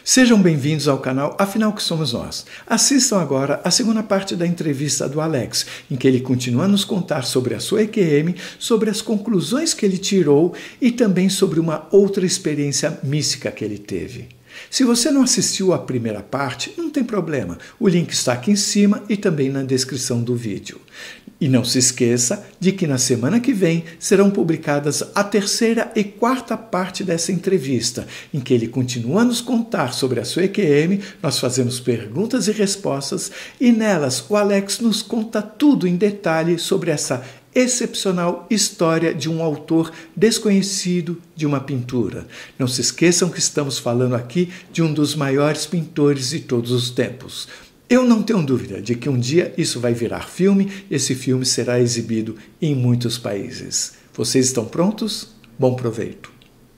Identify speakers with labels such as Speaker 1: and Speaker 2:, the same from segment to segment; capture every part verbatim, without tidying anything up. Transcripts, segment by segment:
Speaker 1: Sejam bem-vindos ao canal Afinal que Somos Nós. Assistam agora a segunda parte da entrevista do Alex, em que ele continua a nos contar sobre a sua E Q M, sobre as conclusões que ele tirou e também sobre uma outra experiência mística que ele teve. Se você não assistiu à primeira parte, não tem problema, o link está aqui em cima e também na descrição do vídeo. E não se esqueça de que na semana que vem serão publicadas a terceira e quarta parte dessa entrevista, em que ele continua a nos contar sobre a sua E Q M, nós fazemos perguntas e respostas, e nelas o Alex nos conta tudo em detalhe sobre essa excepcional história de um autor desconhecido de uma pintura. Não se esqueçam que estamos falando aqui de um dos maiores pintores de todos os tempos. Eu não tenho dúvida de que um dia isso vai virar filme e esse filme será exibido em muitos países. Vocês estão prontos? Bom proveito!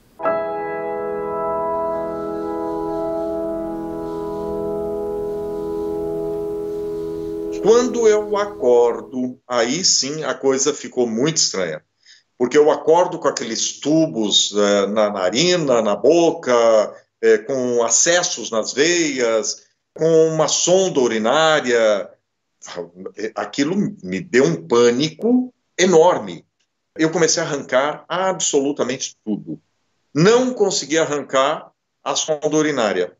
Speaker 2: Quando eu acordo, aí sim a coisa ficou muito estranha. Porque eu acordo com aqueles tubos é, na narina, na boca, é, com acessos nas veias, com uma sonda urinária. Aquilo me deu um pânico enorme. Eu comecei a arrancar absolutamente tudo. Não consegui arrancar a sonda urinária.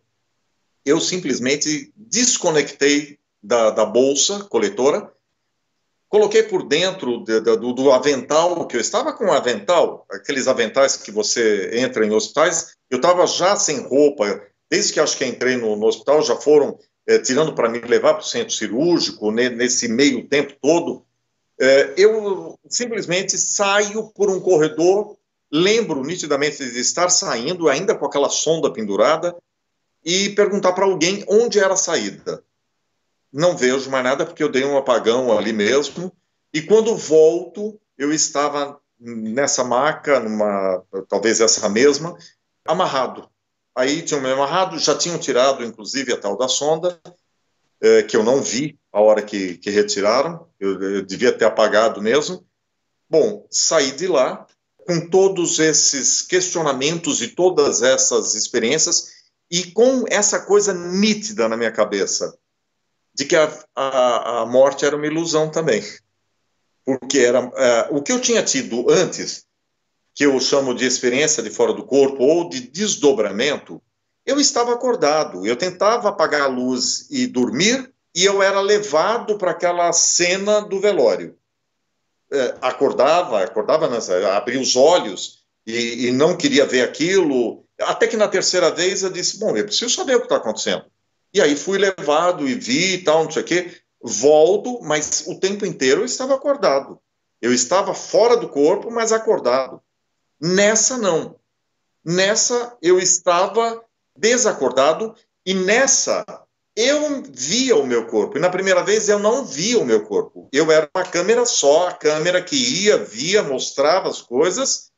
Speaker 2: Eu simplesmente desconectei Da, da bolsa coletora, coloquei por dentro de, de, do, do avental, que eu estava com um avental, aqueles aventais que você entra em hospitais, eu estava já sem roupa, desde que acho que entrei no, no hospital, já foram é, tirando para me levar para o centro cirúrgico, né, nesse meio tempo todo, é, eu simplesmente saio por um corredor, lembro nitidamente de estar saindo, ainda com aquela sonda pendurada, e perguntar para alguém onde era a saída. Não vejo mais nada porque eu dei um apagão ali mesmo, e quando volto, eu estava nessa maca, numa, talvez essa mesma, amarrado. Aí tinham me amarrado, já tinham tirado, inclusive, a tal da sonda, é, que eu não vi a hora que, que retiraram, eu, eu devia ter apagado mesmo. Bom, saí de lá, com todos esses questionamentos e todas essas experiências, e com essa coisa nítida na minha cabeça, de que a, a, a morte era uma ilusão também. Porque era, uh, o que eu tinha tido antes, que eu chamo de experiência de fora do corpo, ou de desdobramento, eu estava acordado, eu tentava apagar a luz e dormir, e eu era levado para aquela cena do velório. Uh, acordava, acordava, abria os olhos, e, e não queria ver aquilo, até que na terceira vez eu disse, bom, eu preciso saber o que está acontecendo. E aí fui levado e vi e tal, não sei o quê, volto, mas o tempo inteiro eu estava acordado. Eu estava fora do corpo, mas acordado. Nessa não. Nessa eu estava desacordado e nessa eu via o meu corpo. E na primeira vez eu não via o meu corpo. Eu era uma câmera só, a câmera que ia, via, mostrava as coisas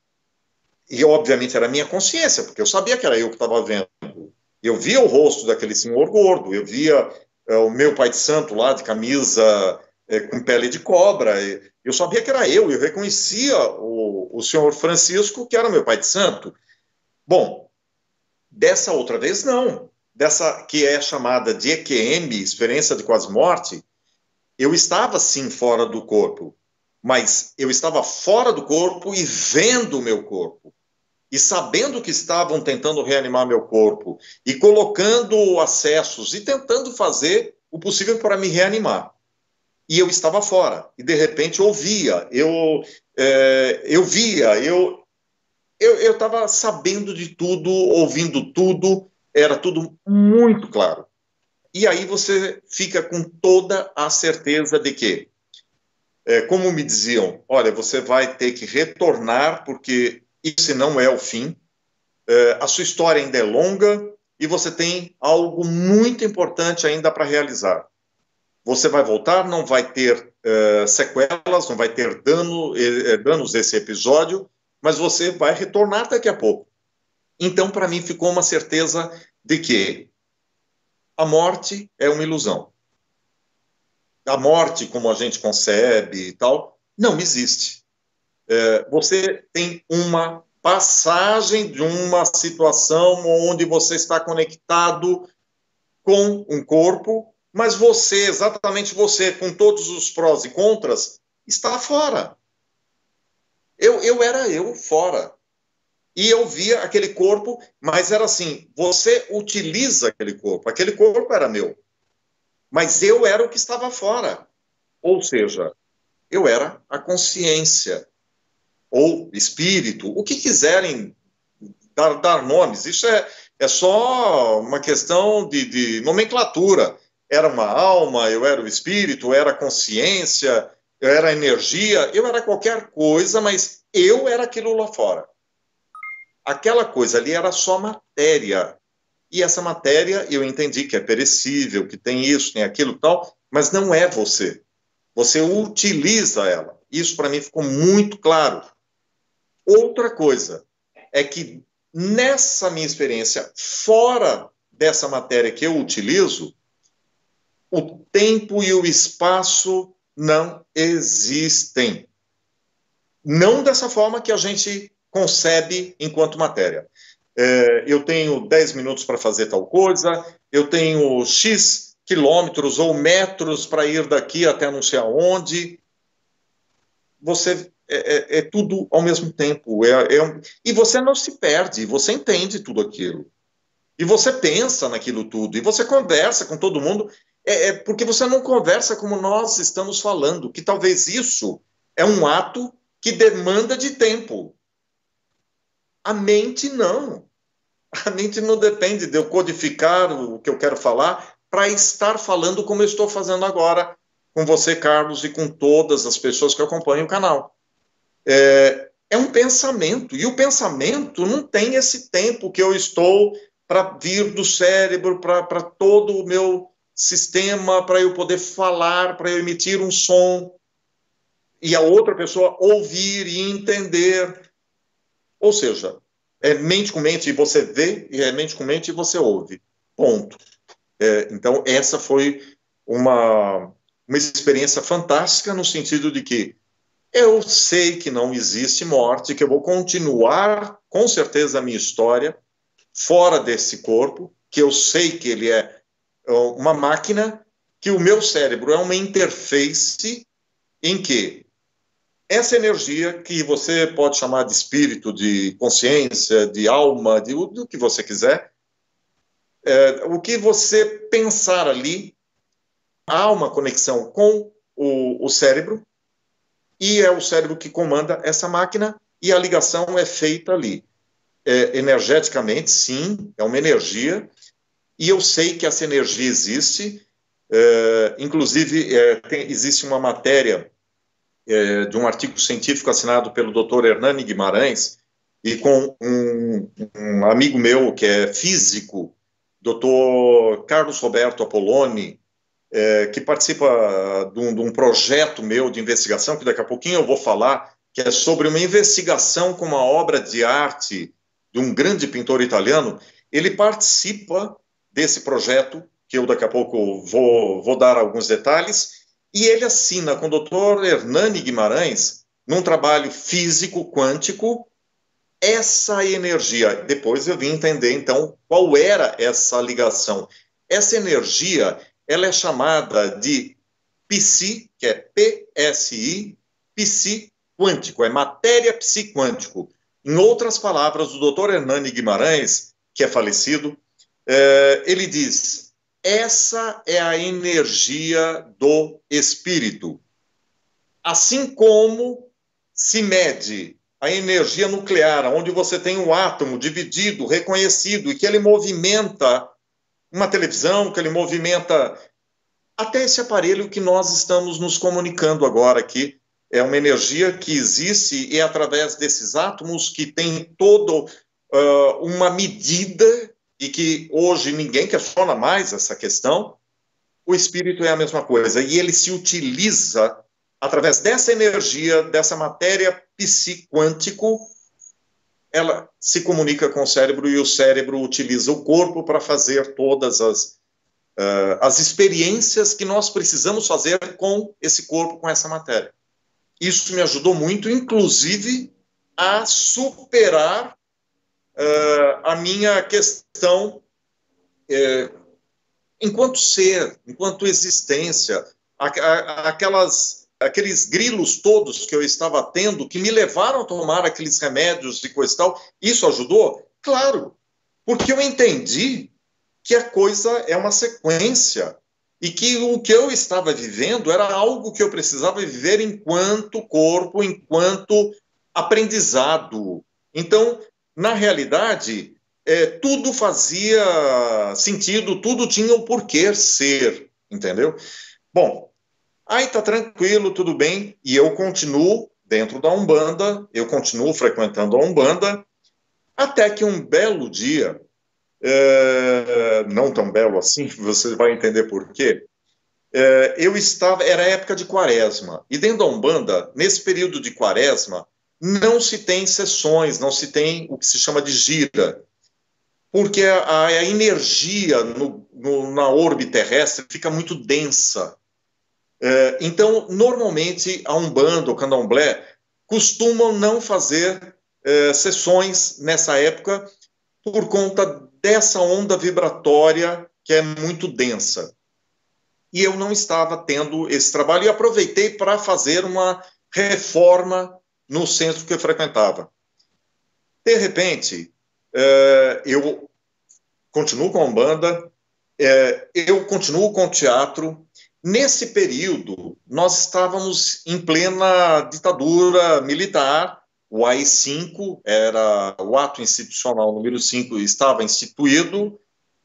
Speaker 2: e obviamente era a minha consciência, porque eu sabia que era eu que estava vendo. Eu via o rosto daquele senhor gordo, eu via é, o meu pai de santo lá, de camisa é, com pele de cobra, eu sabia que era eu, eu reconhecia o, o senhor Francisco, que era meu pai de santo. Bom, dessa outra vez não, dessa que é chamada de E Q M, experiência de quase morte, eu estava sim fora do corpo, mas eu estava fora do corpo e vendo o meu corpo. E sabendo que estavam tentando reanimar meu corpo, e colocando acessos, e tentando fazer o possível para me reanimar. E eu estava fora, e de repente ouvia, eu, é, eu via, eu eu estava sabendo de tudo, ouvindo tudo, era tudo muito claro. E aí você fica com toda a certeza de que, é, como me diziam, olha, você vai ter que retornar, porque esse não é o fim, é, a sua história ainda é longa e você tem algo muito importante ainda para realizar. Você vai voltar, não vai ter é, sequelas, não vai ter dano, é, danos desse episódio, mas você vai retornar daqui a pouco. Então, para mim, ficou uma certeza de que a morte é uma ilusão. A morte, como a gente concebe e tal, não existe. É, você tem uma passagem de uma situação onde você está conectado com um corpo, mas você, exatamente você, com todos os prós e contras, está fora. Eu, eu era eu fora. E eu via aquele corpo, mas era assim, você utiliza aquele corpo. Aquele corpo era meu. Mas eu era o que estava fora. Ou seja, eu era a consciência. Ou espírito, o que quiserem dar, dar nomes. Isso é, é só uma questão de, de nomenclatura. Era uma alma, eu era o espírito, eu era a consciência, eu era a energia, eu era qualquer coisa, mas eu era aquilo lá fora. Aquela coisa ali era só matéria. E essa matéria eu entendi que é perecível, que tem isso, tem aquilo e tal, mas não é você. Você utiliza ela. Isso para mim ficou muito claro. Outra coisa é que nessa minha experiência, fora dessa matéria que eu utilizo, o tempo e o espaço não existem. Não dessa forma que a gente concebe enquanto matéria. É, eu tenho dez minutos para fazer tal coisa, eu tenho X quilômetros ou metros para ir daqui até não sei aonde. Você é, é, é tudo ao mesmo tempo. É, é, e você não se perde, você entende tudo aquilo. E você pensa naquilo tudo, e você conversa com todo mundo, é, é porque você não conversa como nós estamos falando, que talvez isso é um ato que demanda de tempo. A mente não. A mente não depende de eu codificar o que eu quero falar para estar falando como eu estou fazendo agora com você, Carlos, e com todas as pessoas que acompanham o canal. É, é um pensamento, e o pensamento não tem esse tempo que eu estou para vir do cérebro, para todo o meu sistema, para eu poder falar, para eu emitir um som, e a outra pessoa ouvir e entender. Ou seja, é mente com mente e você vê, e é mente com mente e você ouve. Ponto. É, então, essa foi uma, uma experiência fantástica no sentido de que eu sei que não existe morte, que eu vou continuar, com certeza, a minha história fora desse corpo, que eu sei que ele é uma máquina, que o meu cérebro é uma interface em que essa energia, que você pode chamar de espírito, de consciência, de alma, de o que você quiser, é, o que você pensar ali, há uma conexão com o, o cérebro, e é o cérebro que comanda essa máquina, e a ligação é feita ali. É, energeticamente, sim, é uma energia, e eu sei que essa energia existe, é, inclusive é, tem, existe uma matéria É, de um artigo científico assinado pelo doutor Hernani Guimarães e com um, um amigo meu que é físico, doutor Carlos Roberto Apoloni, é, que participa de um, de um projeto meu de investigação, que daqui a pouquinho eu vou falar, que é sobre uma investigação com uma obra de arte de um grande pintor italiano. Ele participa desse projeto, que eu daqui a pouco vou, vou dar alguns detalhes. E ele assina com o doutor Hernani Guimarães, num trabalho físico quântico, essa energia. Depois eu vim entender, então, qual era essa ligação. Essa energia, ela é chamada de psi, que é P S I, psi quântico, é matéria psiquântico. Em outras palavras, o doutor Hernani Guimarães, que é falecido, é, ele diz: essa é a energia do espírito. Assim como se mede a energia nuclear, onde você tem um átomo dividido, reconhecido, e que ele movimenta uma televisão, que ele movimenta até esse aparelho que nós estamos nos comunicando agora aqui. É uma energia que existe e é através desses átomos que tem toda uh, uma medida e que hoje ninguém questiona mais essa questão. O espírito é a mesma coisa, e ele se utiliza, através dessa energia, dessa matéria psiquântico, ela se comunica com o cérebro, e o cérebro utiliza o corpo para fazer todas as, uh, as experiências que nós precisamos fazer com esse corpo, com essa matéria. Isso me ajudou muito, inclusive a superar uh, a minha questão uh, enquanto ser, enquanto existência, a, a, aquelas, aqueles grilos todos que eu estava tendo, que me levaram a tomar aqueles remédios e coisa e tal. Isso ajudou? Claro, porque eu entendi que a coisa é uma sequência e que o que eu estava vivendo era algo que eu precisava viver enquanto corpo, enquanto aprendizado. Então, na realidade, é, tudo fazia sentido, tudo tinha um porquê ser, entendeu? Bom, aí tá tranquilo, tudo bem, e eu continuo dentro da Umbanda, eu continuo frequentando a Umbanda, até que um belo dia, é, não tão belo assim, você vai entender por quê, é, eu estava, era época de quaresma, e dentro da Umbanda, nesse período de quaresma, não se tem sessões, não se tem o que se chama de gira, porque a, a energia no, no, na orbe terrestre fica muito densa. É, então, normalmente, a Umbanda, o Candomblé, costumam não fazer é, sessões nessa época por conta dessa onda vibratória que é muito densa. E eu não estava tendo esse trabalho e aproveitei para fazer uma reforma no centro que eu frequentava. De repente, é, eu continuo com a Umbanda, é, eu continuo com o teatro. Nesse período, nós estávamos em plena ditadura militar, o A I cinco, era o ato institucional número cinco, estava instituído,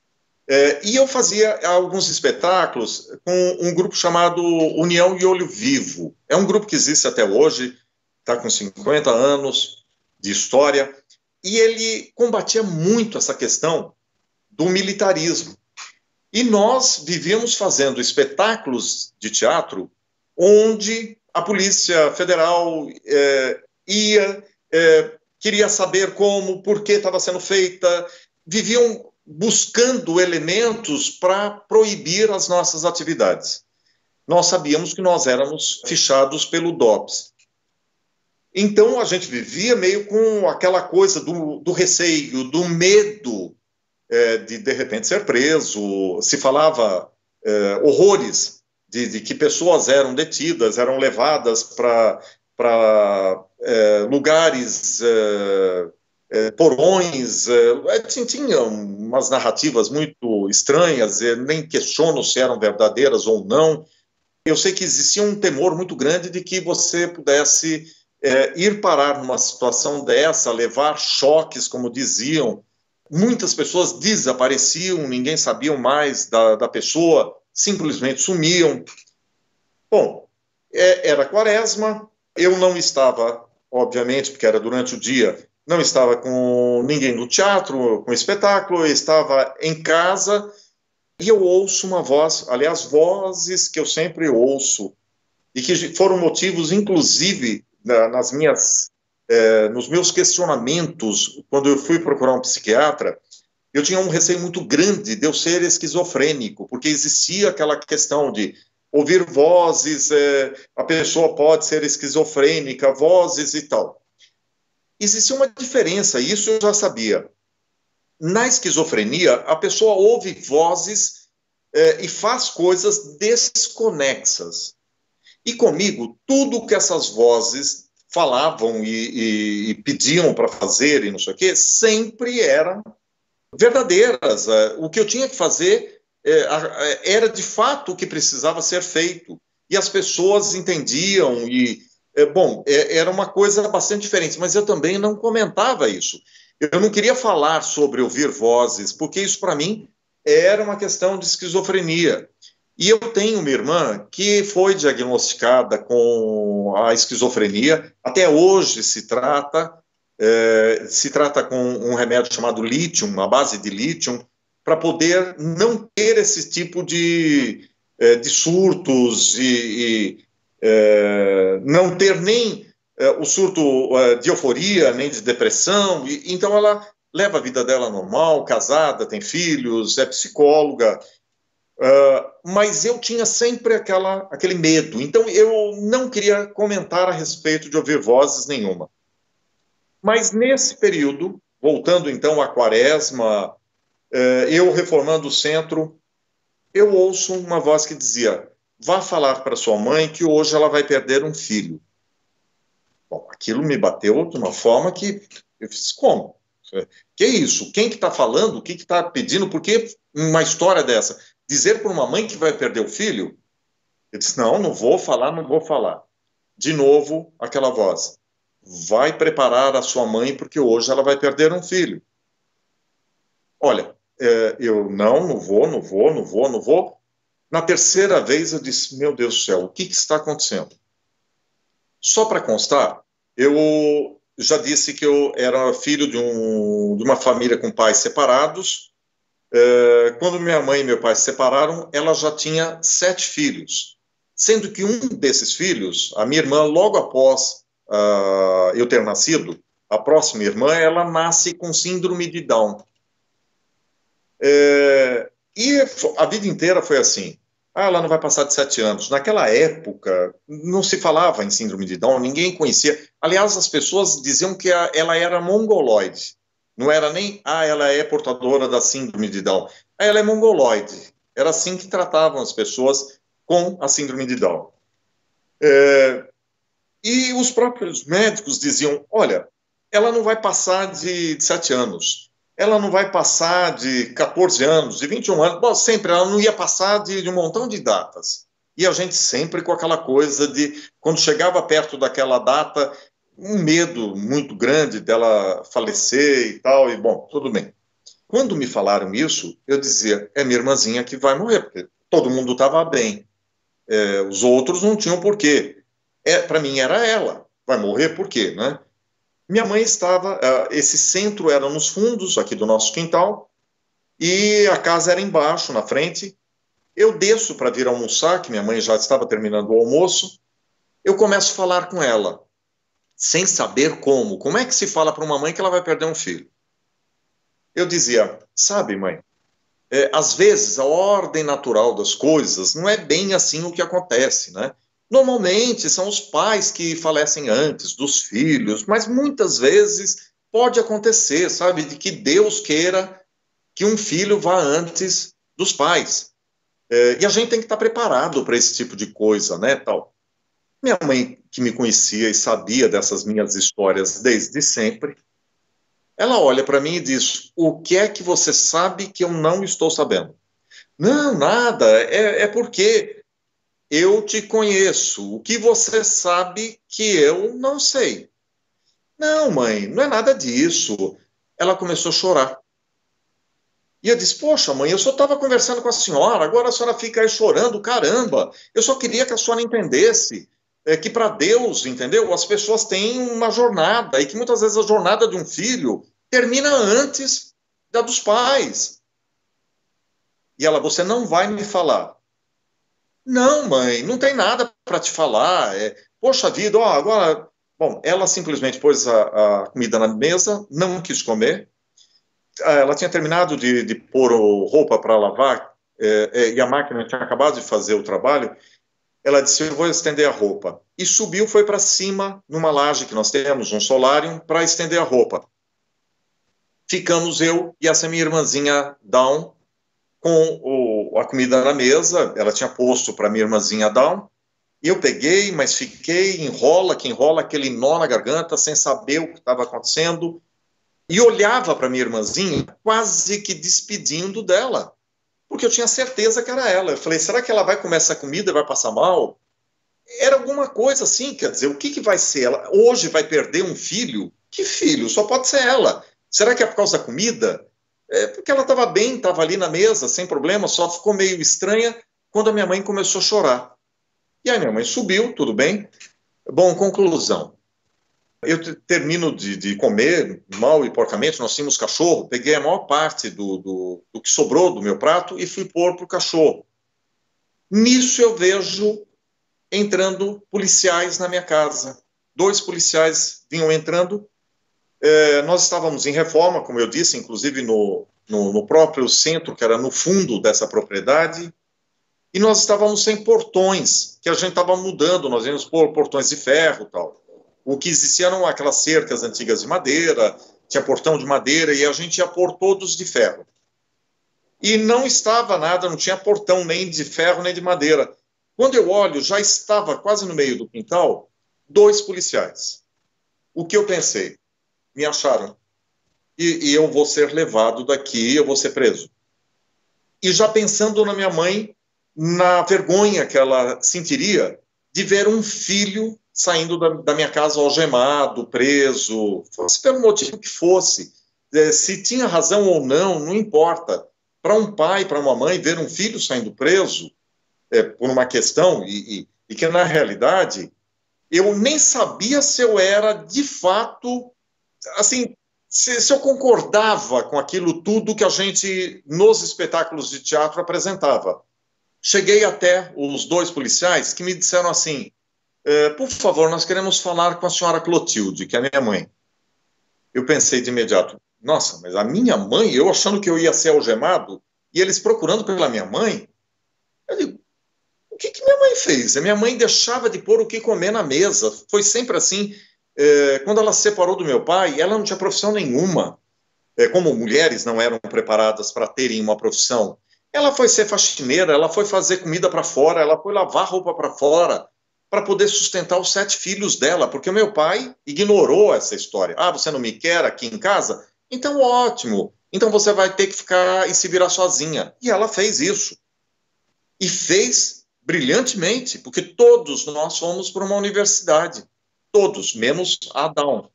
Speaker 2: é, e eu fazia alguns espetáculos com um grupo chamado União e Olho Vivo. É um grupo que existe até hoje, está com cinquenta anos de história, e ele combatia muito essa questão do militarismo. E nós vivíamos fazendo espetáculos de teatro onde a Polícia Federal é, ia, é, queria saber como, por que estava sendo feita, viviam buscando elementos para proibir as nossas atividades. Nós sabíamos que nós éramos fichados pelo DOPS. Então a gente vivia meio com aquela coisa do, do receio, do medo é, de de repente ser preso. Se falava é, horrores de, de que pessoas eram detidas, eram levadas para para é, lugares, é, é, porões, é, tinha umas narrativas muito estranhas, nem questiono se eram verdadeiras ou não. Eu sei que existia um temor muito grande de que você pudesse é, ir parar numa situação dessa, levar choques, como diziam. Muitas pessoas desapareciam, ninguém sabia mais da, da pessoa, simplesmente sumiam. Bom, é, era quaresma, eu não estava, obviamente, porque era durante o dia, não estava com ninguém no teatro, com espetáculo, eu estava em casa e eu ouço uma voz, aliás, vozes que eu sempre ouço e que foram motivos, inclusive, na, nas minhas, eh, nos meus questionamentos, quando eu fui procurar um psiquiatra, eu tinha um receio muito grande de eu ser esquizofrênico, porque existia aquela questão de ouvir vozes, é, a pessoa pode ser esquizofrênica, vozes e tal. Existia uma diferença, isso eu já sabia. Na esquizofrenia, a pessoa ouve vozes é, e faz coisas desconexas. E comigo, tudo que essas vozes falavam e, e, e pediam para fazer e não sei o quê, sempre eram verdadeiras. O que eu tinha que fazer era de fato o que precisava ser feito, e as pessoas entendiam, e, bom, era uma coisa bastante diferente, mas eu também não comentava isso. Eu não queria falar sobre ouvir vozes, porque isso para mim era uma questão de esquizofrenia. E eu tenho uma irmã que foi diagnosticada com a esquizofrenia, até hoje se trata, é, se trata com um remédio chamado lítio, uma base de lítio, para poder não ter esse tipo de, de surtos e, e é, não ter nem é, o surto de euforia, nem de depressão. E, então ela leva a vida dela normal, casada, tem filhos, é psicóloga, uh, mas eu tinha sempre aquela, aquele medo. Então eu não queria comentar a respeito de ouvir vozes nenhuma. Mas nesse período, voltando então à quaresma, eh, eu reformando o centro, eu ouço uma voz que dizia: vá falar para sua mãe que hoje ela vai perder um filho. Bom, aquilo me bateu de uma forma que eu fiz, como? Que isso? Quem que está falando? O que está pedindo? Por que uma história dessa? Dizer para uma mãe que vai perder o filho? Eu disse, não, não vou falar, não vou falar. De novo, aquela voz: vai preparar a sua mãe porque hoje ela vai perder um filho. Olha, é, eu não, não vou, não vou, não vou, não vou. Na terceira vez eu disse, meu Deus do céu, o que, que está acontecendo? Só para constar, eu já disse que eu era filho de, um, de uma família com pais separados. É, quando minha mãe e meu pai se separaram, ela já tinha sete filhos, sendo que um desses filhos, a minha irmã, logo após uh, eu ter nascido, a próxima irmã, ela nasce com síndrome de Down. É, e a vida inteira foi assim. Ah, ela não vai passar de sete anos. Naquela época, não se falava em síndrome de Down, ninguém conhecia. Aliás, as pessoas diziam que a, ela era mongoloide. Não era nem, ah, ela é portadora da síndrome de Down. Ah, ela é mongoloide. Era assim que tratavam as pessoas com a síndrome de Down. É, e os próprios médicos diziam, olha, ela não vai passar de, de sete anos. Ela não vai passar de quatorze anos, de vinte e um anos, bom, sempre, ela não ia passar de, de um montão de datas. E a gente sempre com aquela coisa de, quando chegava perto daquela data, um medo muito grande dela falecer e tal, e bom, tudo bem. Quando me falaram isso, eu dizia, é minha irmãzinha que vai morrer, porque todo mundo estava bem. É, os outros não tinham porquê. É, para mim era ela, vai morrer por quê, né? Minha mãe estava, uh, esse centro era nos fundos aqui do nosso quintal, e a casa era embaixo, na frente. Eu desço para vir almoçar, que minha mãe já estava terminando o almoço, eu começo a falar com ela, sem saber como. Como é que se fala para uma mãe que ela vai perder um filho? Eu dizia, sabe, mãe, é, às vezes a ordem natural das coisas não é bem assim o que acontece, né? Normalmente são os pais que falecem antes dos filhos, mas muitas vezes pode acontecer, sabe, de que Deus queira que um filho vá antes dos pais. É, e a gente tem que estar preparado para esse tipo de coisa, né, tal. Minha mãe, que me conhecia e sabia dessas minhas histórias desde sempre, ela olha para mim e diz, o que é que você sabe que eu não estou sabendo? Não, nada, é, é porque eu te conheço. O que você sabe que eu não sei? Não, mãe, não é nada disso. Ela começou a chorar. E eu disse, poxa, mãe, eu só estava conversando com a senhora, agora a senhora fica aí chorando, caramba. Eu só queria que a senhora entendesse é, que para Deus, entendeu? As pessoas têm uma jornada e que muitas vezes a jornada de um filho termina antes da dos pais. E ela, você não vai me falar. Não, mãe, não tem nada para te falar. É, poxa vida, ó, agora... Bom, ela simplesmente pôs a, a comida na mesa, não quis comer. Ela tinha terminado de, de pôr roupa para lavar, é, é, e a máquina tinha acabado de fazer o trabalho. Ela disse, eu vou estender a roupa. E subiu, foi para cima, numa laje que nós temos, um solário, para estender a roupa. Ficamos eu e essa minha irmãzinha Down, com o, a comida na mesa, ela tinha posto para minha irmãzinha Down, e eu peguei, mas fiquei, enrola, que enrola, aquele nó na garganta, sem saber o que estava acontecendo, e olhava para minha irmãzinha, quase que despedindo dela, porque eu tinha certeza que era ela. Eu falei, será que ela vai comer essa comida e vai passar mal? Era alguma coisa assim, quer dizer, o que, que vai ser? Ela hoje vai perder um filho? Que filho? Só pode ser ela. Será que é por causa da comida? É porque ela estava bem, estava ali na mesa, sem problema, só ficou meio estranha quando a minha mãe começou a chorar. E aí minha mãe subiu, tudo bem. Bom, conclusão. Eu termino de, de comer mal e porcamente, nós tínhamos cachorro, peguei a maior parte do, do, do que sobrou do meu prato e fui pôr para o cachorro. Nisso eu vejo entrando policiais na minha casa. Dois policiais vinham entrando. É, nós estávamos em reforma, como eu disse, inclusive no, no, no próprio centro, que era no fundo dessa propriedade, e nós estávamos sem portões, que a gente estava mudando, nós íamos pôr portões de ferro e tal. O que existia eram aquelas cercas antigas de madeira, tinha portão de madeira, e a gente ia pôr todos de ferro. E não estava nada, não tinha portão nem de ferro nem de madeira. Quando eu olho, já estava quase no meio do quintal, dois policiais. O que eu pensei? Me acharam. E, e eu vou ser levado daqui, eu vou ser preso. E já pensando na minha mãe, na vergonha que ela sentiria de ver um filho saindo da, da minha casa algemado, preso, fosse pelo motivo que fosse. É, se tinha razão ou não, não importa. Para um pai, para uma mãe, ver um filho saindo preso é, por uma questão, e, e, e que na realidade eu nem sabia se eu era de fato, assim, se, se eu concordava com aquilo tudo que a gente nos espetáculos de teatro apresentava. Cheguei até os dois policiais que me disseram assim, eh, por favor, nós queremos falar com a senhora Clotilde, que é a minha mãe. Eu pensei de imediato, nossa, mas a minha mãe, eu achando que eu ia ser algemado, e eles procurando pela minha mãe, eu digo, o que, que minha mãe fez? A minha mãe deixava de pôr o que comer na mesa, foi sempre assim. Eh, quando ela se separou do meu pai, ela não tinha profissão nenhuma. Eh, como mulheres não eram preparadas para terem uma profissão, ela foi ser faxineira, ela foi fazer comida para fora, ela foi lavar roupa para fora, para poder sustentar os sete filhos dela, porque o meu pai ignorou essa história. Ah, você não me quer aqui em casa? Então, ótimo. Então você vai ter que ficar e se virar sozinha. E ela fez isso. E fez brilhantemente, porque todos nós fomos para uma universidade. Todos, menos Adão.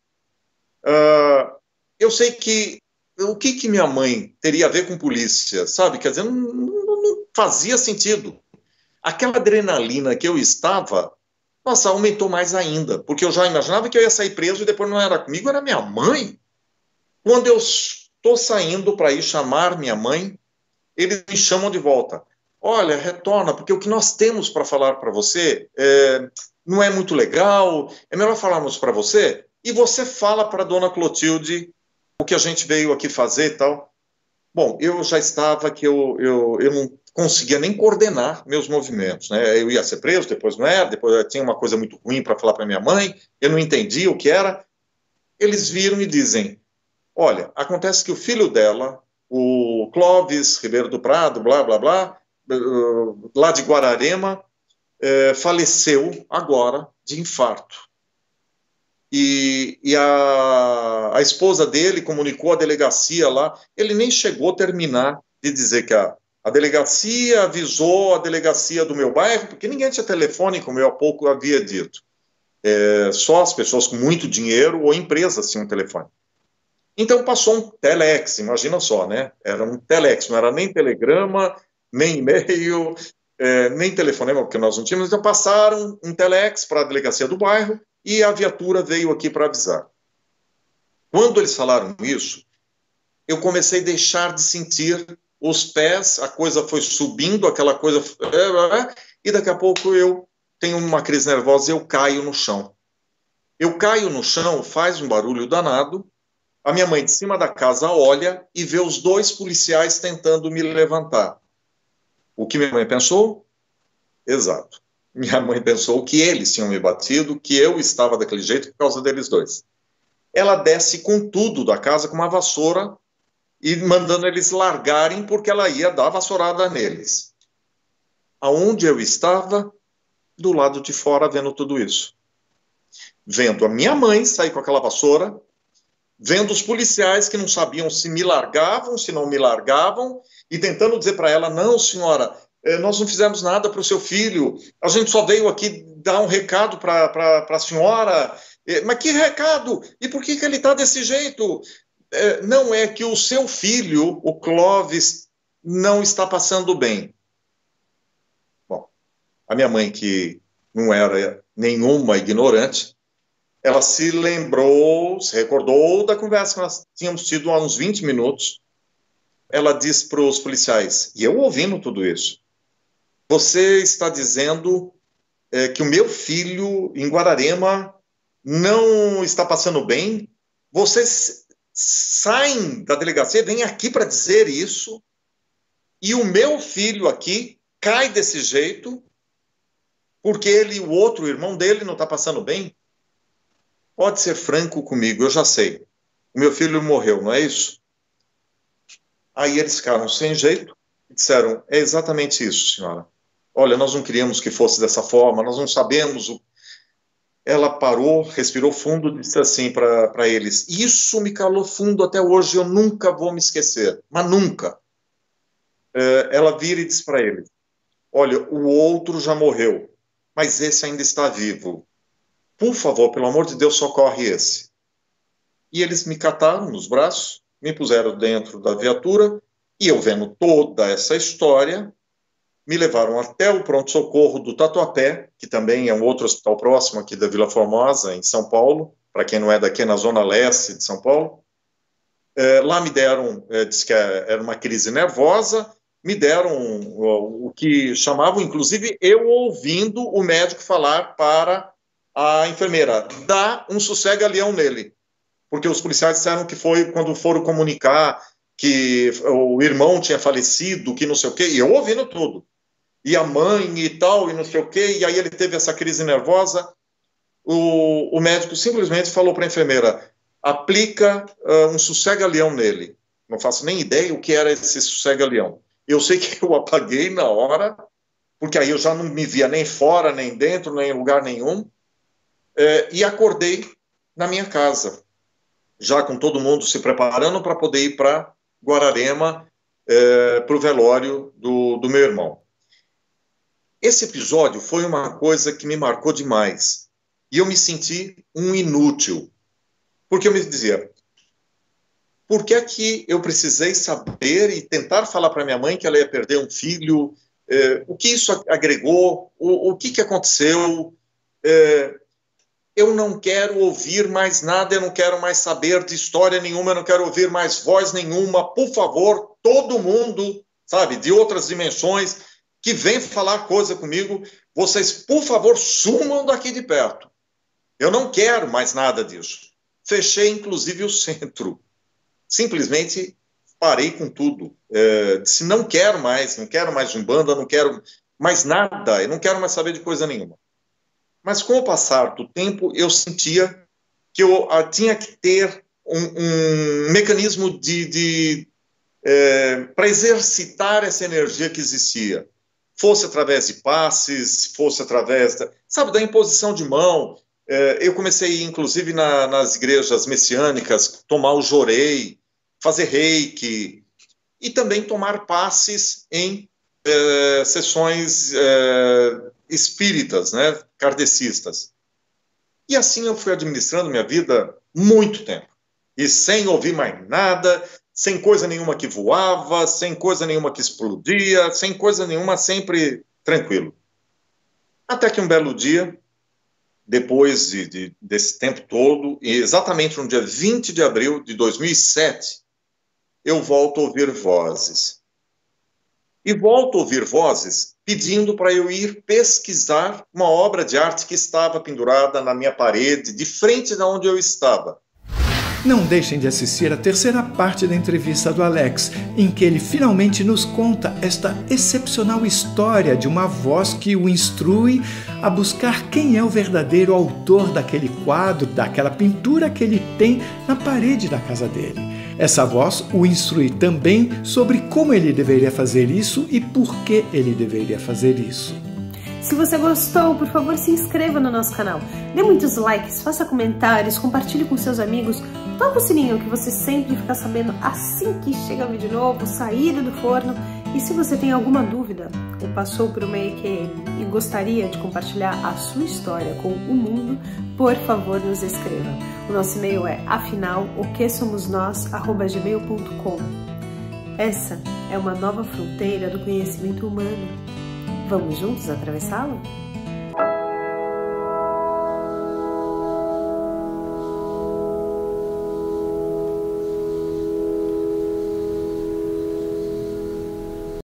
Speaker 2: Uh, eu sei que o que, que minha mãe teria a ver com polícia, sabe? Quer dizer, não, não, não fazia sentido. Aquela adrenalina que eu estava, nossa, aumentou mais ainda, porque eu já imaginava que eu ia sair preso e depois não era comigo, era minha mãe. Quando eu estou saindo para ir chamar minha mãe, eles me chamam de volta. Olha, retorna, porque o que nós temos para falar para você é, não é muito legal, é melhor falarmos para você, e você fala para a dona Clotilde o que a gente veio aqui fazer e tal. Bom, eu já estava que eu, eu, eu não conseguia nem coordenar meus movimentos, né? Eu ia ser preso, depois não era, depois eu tinha uma coisa muito ruim para falar para minha mãe, eu não entendia o que era. Eles viram e dizem, olha, acontece que o filho dela, o Clóvis Ribeiro do Prado, blá, blá, blá, lá de Guararema, é, faleceu agora de infarto. E, e a, a esposa dele comunicou à delegacia lá, ele nem chegou a terminar de dizer que a, a delegacia avisou a delegacia do meu bairro, porque ninguém tinha telefone, como eu há pouco havia dito. É, só as pessoas com muito dinheiro ou empresas tinham telefone. Então passou um telex, imagina só, né? Era um telex, não era nem telegrama, nem e-mail, é, nem telefonema, porque nós não tínhamos. Então passaram um telex para a delegacia do bairro e a viatura veio aqui para avisar. Quando eles falaram isso, eu comecei a deixar de sentir os pés, a coisa foi subindo, aquela coisa... E daqui a pouco eu tenho uma crise nervosa e eu caio no chão. Eu caio no chão, faz um barulho danado, a minha mãe de cima da casa olha e vê os dois policiais tentando me levantar. O que minha mãe pensou? Exato. Minha mãe pensou que eles tinham me batido, que eu estava daquele jeito por causa deles dois. Ela desce com tudo da casa, com uma vassoura, e mandando eles largarem, porque ela ia dar vassourada neles. Aonde eu estava? Do lado de fora, vendo tudo isso. Vendo a minha mãe sair com aquela vassoura, vendo os policiais que não sabiam se me largavam, se não me largavam, e tentando dizer para ela, não, senhora, nós não fizemos nada para o seu filho, a gente só veio aqui dar um recado para a senhora. Mas que recado? E por que, que ele está desse jeito? Não é que o seu filho, o Clóvis, não está passando bem. Bom, a minha mãe, que não era nenhuma ignorante, ela se lembrou, se recordou da conversa que nós tínhamos tido há uns vinte minutos. Ela disse para os policiais, e eu ouvindo tudo isso, você está dizendo é, que o meu filho em Guararema não está passando bem? Vocês saem da delegacia, vêm aqui para dizer isso, e o meu filho aqui cai desse jeito, porque ele e o outro, o irmão dele, não está passando bem? pode ser franco comigo, eu já sei. O meu filho morreu, não é isso? Aí eles ficaram sem jeito e disseram, é exatamente isso, senhora. Olha, nós não queríamos que fosse dessa forma, nós não sabemos o... Ela parou, respirou fundo e disse assim para eles, isso me calou fundo até hoje, eu nunca vou me esquecer, mas nunca. É, ela vira e diz para ele, olha, o outro já morreu, mas esse ainda está vivo. Por favor, pelo amor de Deus, socorre esse. E eles me cataram nos braços, me puseram dentro da viatura, e eu vendo toda essa história, me levaram até o pronto-socorro do Tatuapé, que também é um outro hospital próximo aqui da Vila Formosa, em São Paulo, para quem não é daqui, na zona leste de São Paulo. É, lá me deram, é, disse que era uma crise nervosa, me deram o, o que chamavam, inclusive, eu ouvindo o médico falar para a enfermeira, dá um sossega-leão nele. Porque os policiais disseram que foi quando foram comunicar que o irmão tinha falecido, que não sei o quê, e eu ouvindo tudo. E a mãe e tal, e não sei o quê, e aí ele teve essa crise nervosa. O, o médico simplesmente falou para a enfermeira, aplica uh, um sossega-leão nele. Não faço nem ideia o que era esse sossega-leão. Eu sei que eu apaguei na hora, porque aí eu já não me via nem fora, nem dentro, nem em lugar nenhum, é, e acordei na minha casa, já com todo mundo se preparando para poder ir para Guararema, é, para o velório do, do meu irmão. Esse episódio foi uma coisa que me marcou demais. E eu me senti um inútil. Porque eu me dizia, por que é que eu precisei saber e tentar falar para minha mãe que ela ia perder um filho? É, o que isso agregou? O, o que, que aconteceu? É, eu não quero ouvir mais nada, eu não quero mais saber de história nenhuma, eu não quero ouvir mais voz nenhuma. Por favor, todo mundo, sabe, de outras dimensões, que vem falar coisa comigo, vocês, por favor, sumam daqui de perto. Eu não quero mais nada disso. Fechei, inclusive, o centro. Simplesmente parei com tudo. É, disse, não quero mais, não quero mais Umbanda, não quero mais nada, eu não quero mais saber de coisa nenhuma. Mas com o passar do tempo, eu sentia que eu ah, tinha que ter um, um mecanismo de, de, é, para exercitar essa energia que existia. Fosse através de passes, fosse através da, sabe, da imposição de mão. É, eu comecei, inclusive, na, nas igrejas messiânicas, tomar o jorei, fazer reiki, e também tomar passes em é, sessões é, espíritas, né, kardecistas. E assim eu fui administrando minha vida muito tempo. E sem ouvir mais nada, sem coisa nenhuma que voava, sem coisa nenhuma que explodia, sem coisa nenhuma, sempre tranquilo. Até que um belo dia, depois de, de, desse tempo todo, e exatamente no dia vinte de abril de dois mil e sete, eu volto a ouvir vozes. E volto a ouvir vozes pedindo para eu ir pesquisar uma obra de arte que estava pendurada na minha parede, de frente de onde eu estava.
Speaker 1: Não deixem de assistir a terceira parte da entrevista do Alex, em que ele finalmente nos conta esta excepcional história de uma voz que o instrui a buscar quem é o verdadeiro autor daquele quadro, daquela pintura que ele tem na parede da casa dele. Essa voz o instrui também sobre como ele deveria fazer isso e por que ele deveria fazer isso.
Speaker 3: Se você gostou, por favor, se inscreva no nosso canal. Dê muitos likes, faça comentários, compartilhe com seus amigos. Toca o sininho que você sempre fica sabendo assim que chega vídeo novo, saída do forno. E se você tem alguma dúvida ou passou por uma E Q M e gostaria de compartilhar a sua história com o mundo, por favor, nos escreva. O nosso e-mail é afinal o que somos nós arroba gmail ponto com. Essa é uma nova fronteira do conhecimento humano. Vamos juntos atravessá-la?